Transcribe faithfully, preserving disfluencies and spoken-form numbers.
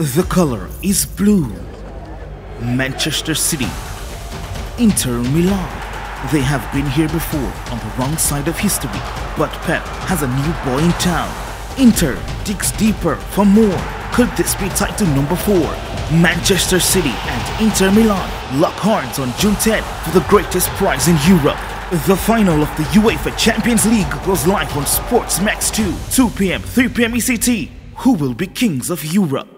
The color is blue. Manchester City, Inter Milan. They have been here before on the wrong side of history, but Pep has a new boy in town. Inter digs deeper for more. Could this be tied to number four? Manchester City and Inter Milan lock horns on June tenth for the greatest prize in Europe. The final of the UEFA Champions League goes live on SportsMax two, two p m, three p m E C T. Who will be kings of Europe?